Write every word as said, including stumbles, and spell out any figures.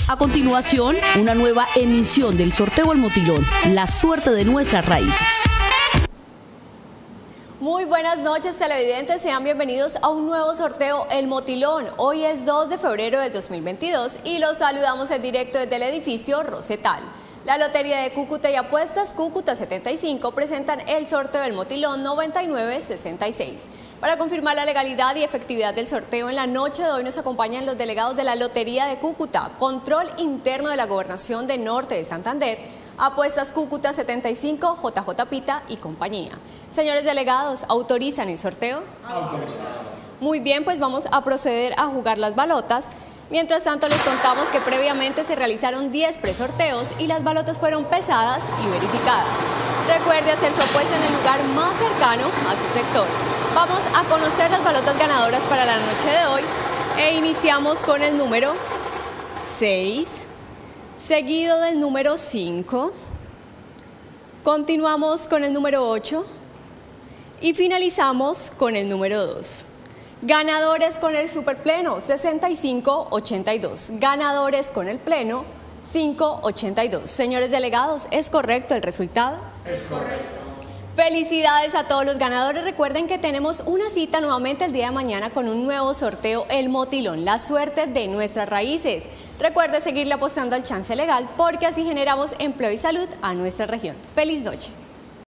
A continuación, una nueva emisión del sorteo El Motilón, la suerte de nuestras raíces. Muy buenas noches, televidentes, sean bienvenidos a un nuevo sorteo El Motilón. Hoy es dos de febrero del dos mil veintidós y los saludamos en directo desde el edificio Rosetal. La Lotería de Cúcuta y Apuestas Cúcuta setenta y cinco presentan el sorteo del Motilón noventa y nueve sesenta y seis. Para confirmar la legalidad y efectividad del sorteo, en la noche de hoy nos acompañan los delegados de la Lotería de Cúcuta, Control Interno de la Gobernación de Norte de Santander, Apuestas Cúcuta setenta y cinco, J J Pita y compañía. Señores delegados, ¿autorizan el sorteo? Autorizado. Muy bien, pues vamos a proceder a jugar las balotas. Mientras tanto, les contamos que previamente se realizaron diez presorteos y las balotas fueron pesadas y verificadas. Recuerde hacer su apuesta en el lugar más cercano a su sector. Vamos a conocer las balotas ganadoras para la noche de hoy e iniciamos con el número seis, seguido del número cinco, continuamos con el número ocho y finalizamos con el número dos. Ganadores con el superpleno, sesenta y cinco ochenta y dos. Ganadores con el pleno, cinco ochenta y dos. Señores delegados, ¿es correcto el resultado? Es correcto. Felicidades a todos los ganadores. Recuerden que tenemos una cita nuevamente el día de mañana con un nuevo sorteo El Motilón, la suerte de nuestras raíces. Recuerde seguirle apostando al chance legal porque así generamos empleo y salud a nuestra región. Feliz noche.